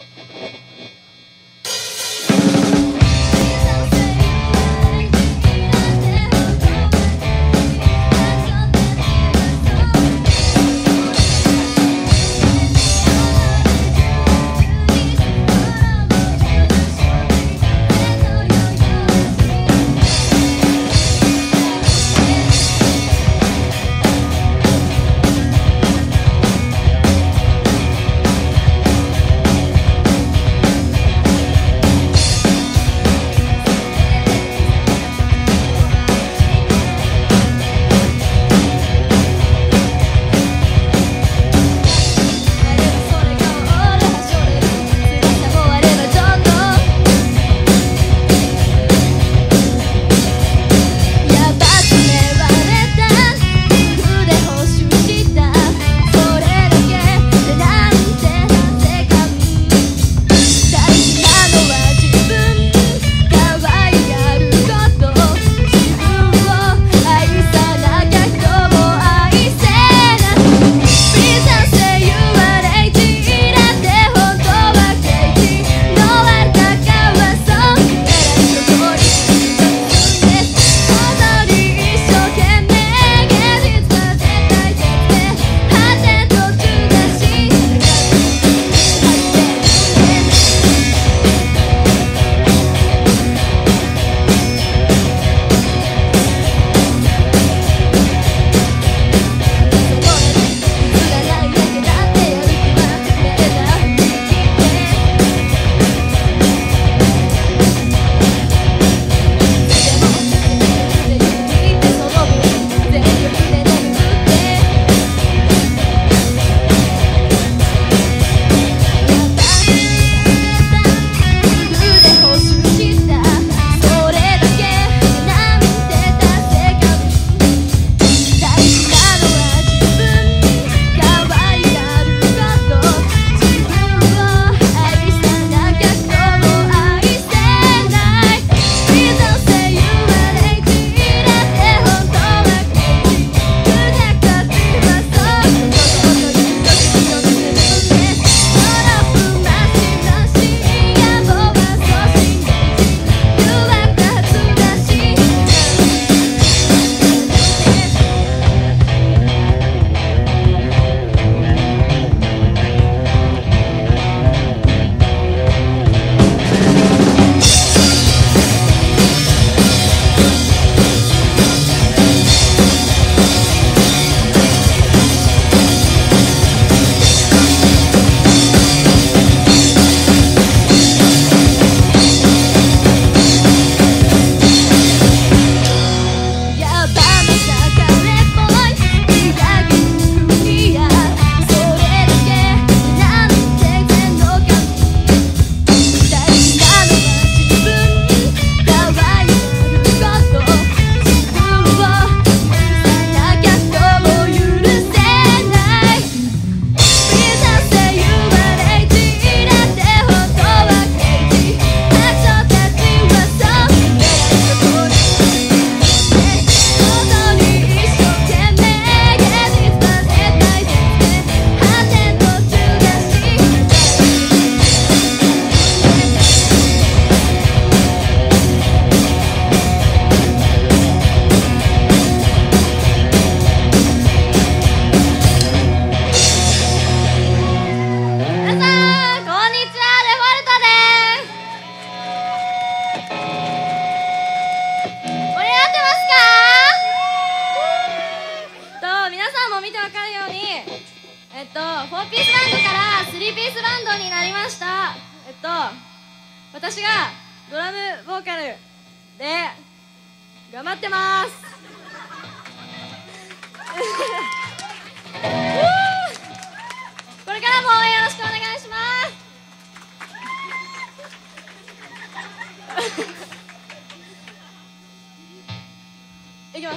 4ピースバンドから3ピースバンドになりました。私がドラムボーカルで頑張ってますこれからも応援よろしくお願いしますいきます。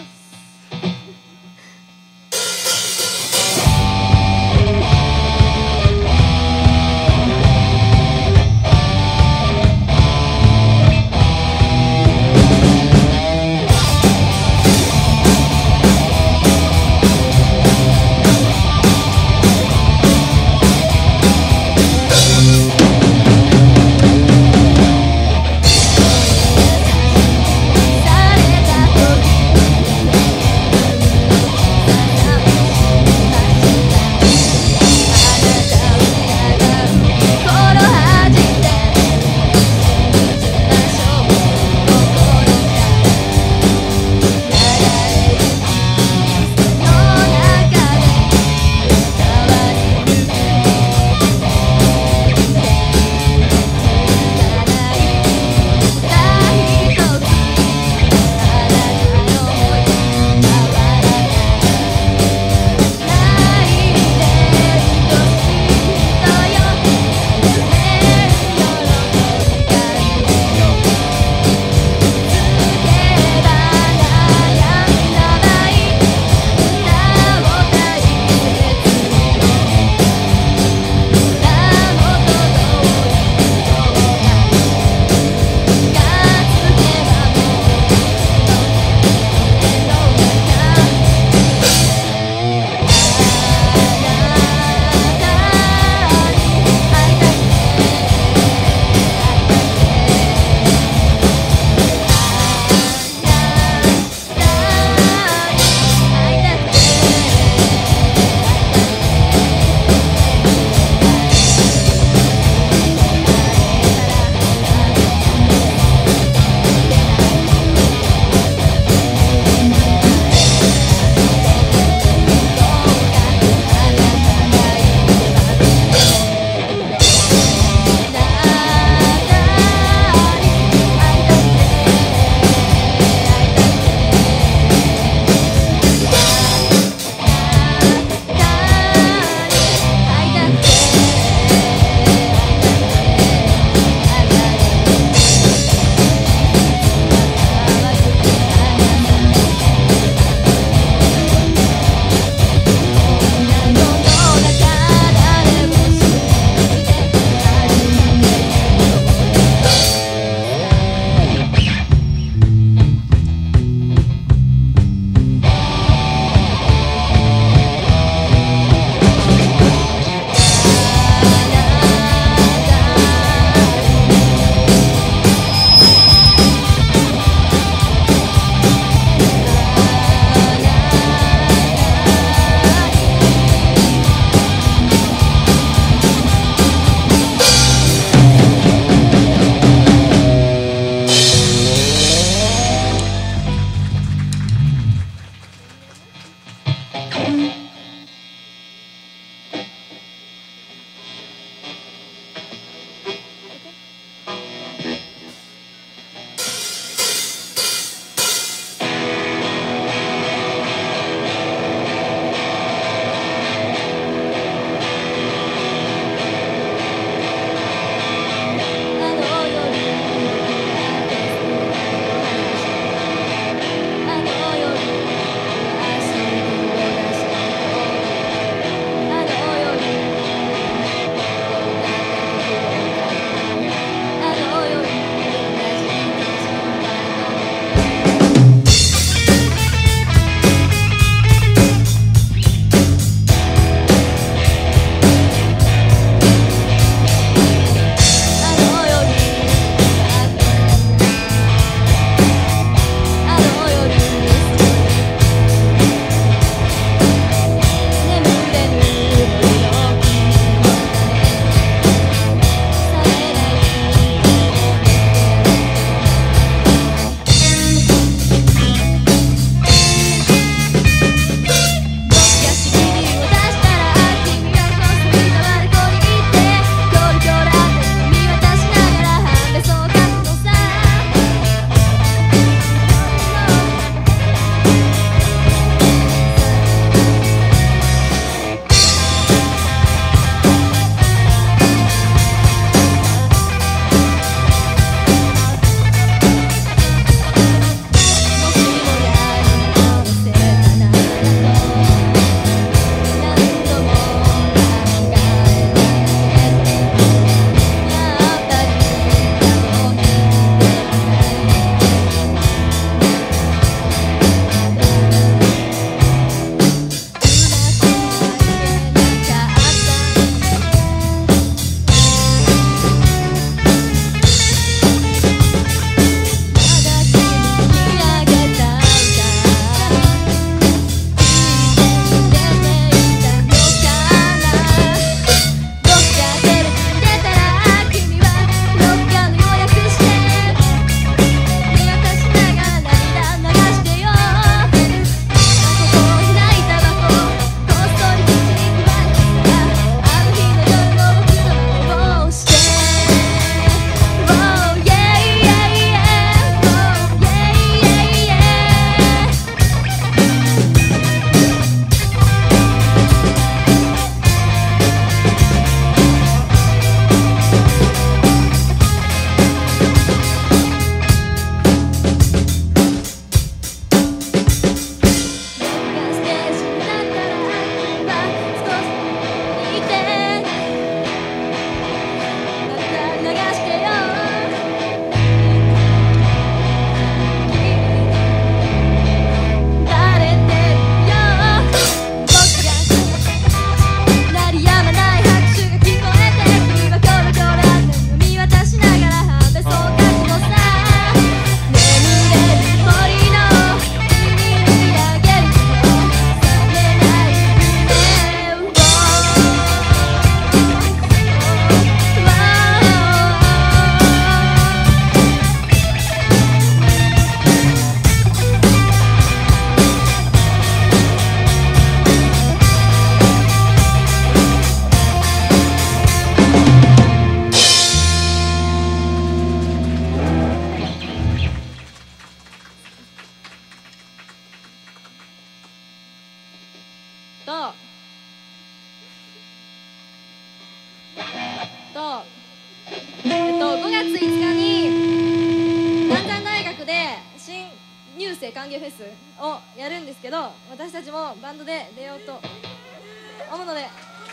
5月5日に南山大学で新入生歓迎フェスをやるんですけど、私たちもバンドで出ようと思うので、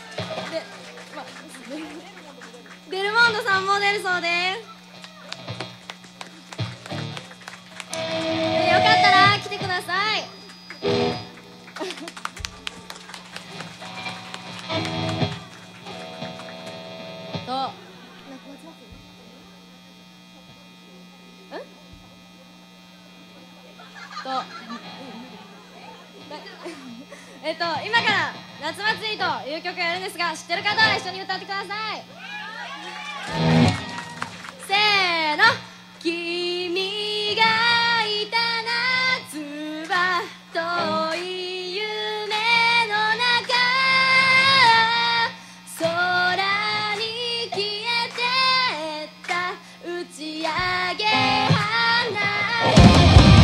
デルモンドさんも出るそうです。よかったら来てください。今から夏祭りという曲をやるんですが、知ってる方は一緒に歌ってください。せーの。君がいた夏は遠い夢の中、空に消えてった打ち上げ花。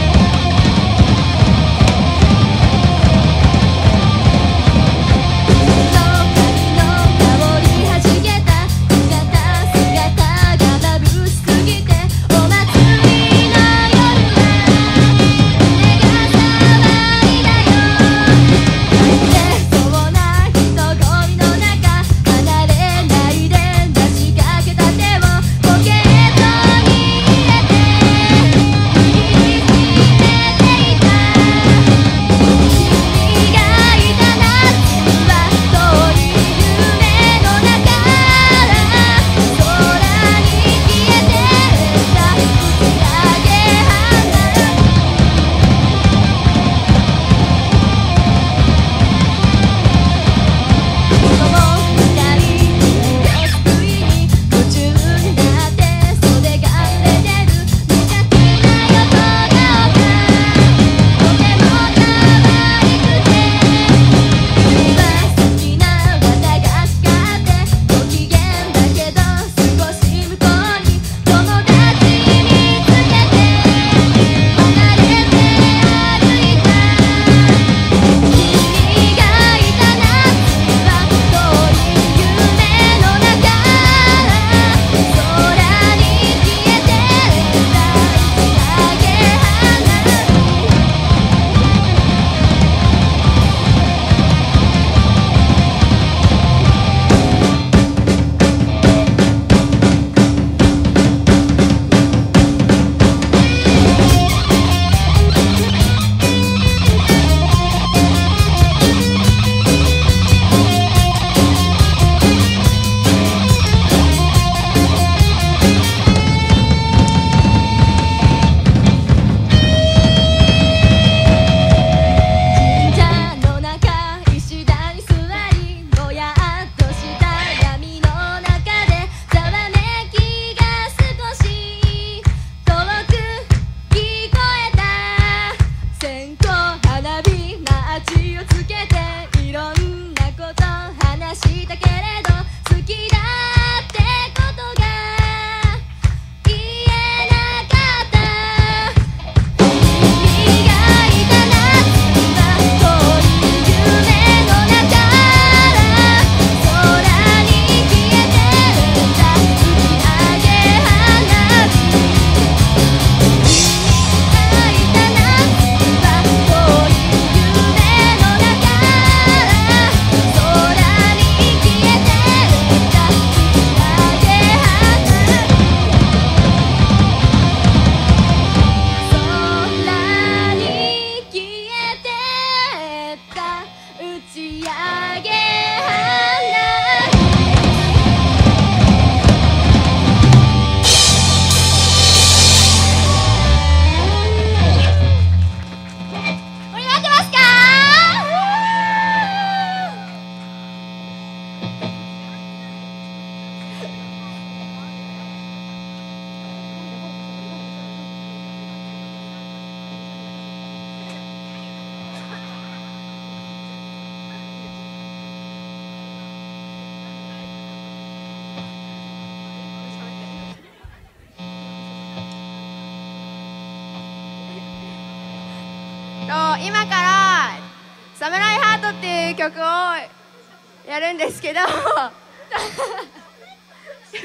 今から「サムライハート」っていう曲をやるんですけど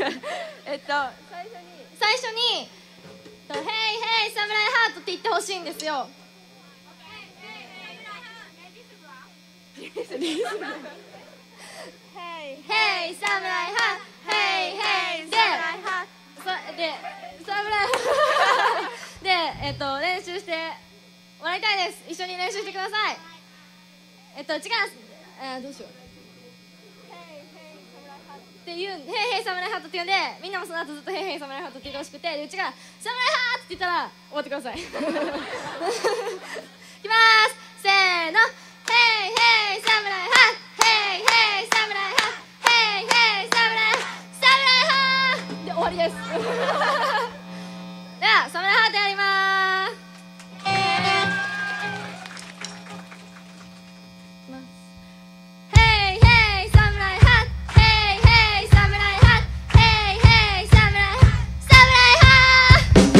最初に「ヘイヘイサムライハート」って言ってほしいんですよ。ヘイサムライハート、ヘイヘイでサムライで練習してもらいたいです。一緒に練習してください。違う、どうしようって言うん、ヘイヘイサムライハートって言うんで、みんなもその後ずっとヘイヘイサムライハートって言ってほしくて、でうちがサムライハートって言ったら終わってください。いきますせーの、ヘイヘイサムライハート、ヘイヘイサムライハート、ヘイヘイサムライハート、サムライハートで終わりです。ではサムライハートやりまーす。ヘイヘイサムライハッ、ヘイヘイサムライハッ、ヘイヘイサムライハッ、サムライハ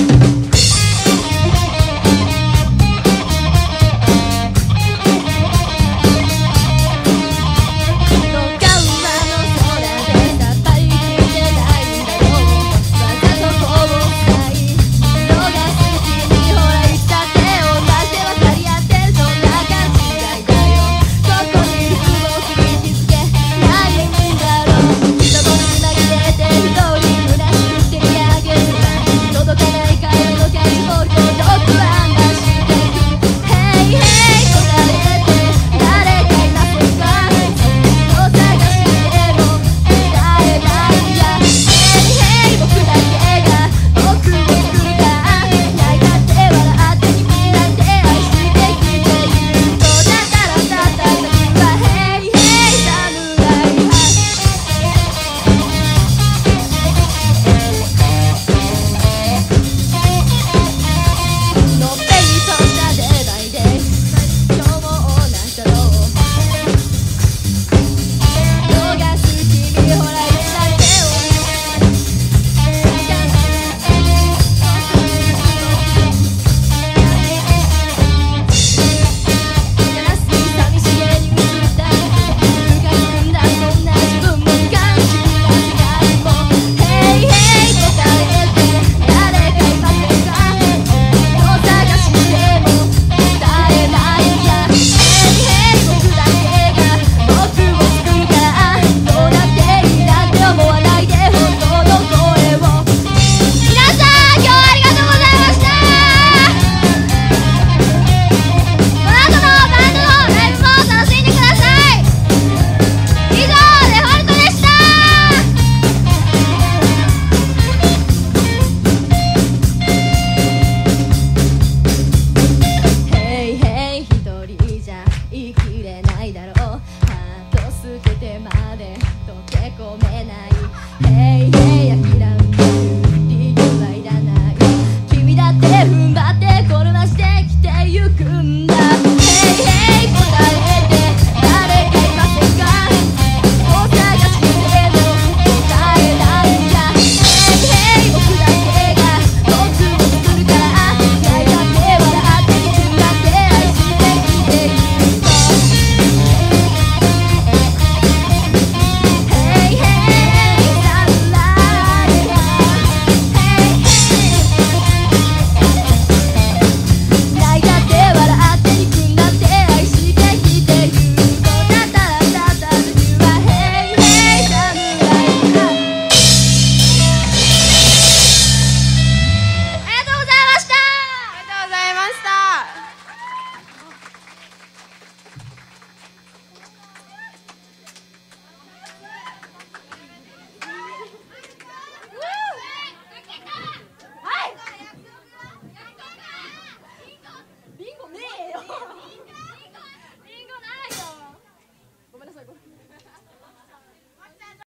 どっか馬の空でさっぱり聞いてないんだろう。わざとこぼしたいのが好きに、ほらいつだって同じで分かり合ってる、そんな勘違いだよ。ここにいる僕に気づけないんだろう。人混みに紛れて一人虚しくて見上げるな、届かない会話のキャッチボールと毒は増してく。ヘイヘイ答えて誰かいませんか、を探しても伝えないや。ヘイヘイ僕だけが僕を来るか、泣いたって笑って君なんて愛してくれると、だからたった先はヘイヘイサムライハッのっぺりとしたデバイで今日も同じだろう。のが好きにほらいつだってガラスに寂しげに映ったムカつんだそんな自分も感じた世界も、ヘイヘイ答えて誰かいませんか、を探しても伝えないや。ヘイヘイ僕だけが僕を作るから、どうなっていいなんて思わないで本当の声を。皆さん今日はありがとうございました。この後のバンドのライブも楽しんでください。以上デフォルトでした。ヘイヘイ一人じゃ生きれないだろう、ハート捨ててまで溶け込めない。ヘイ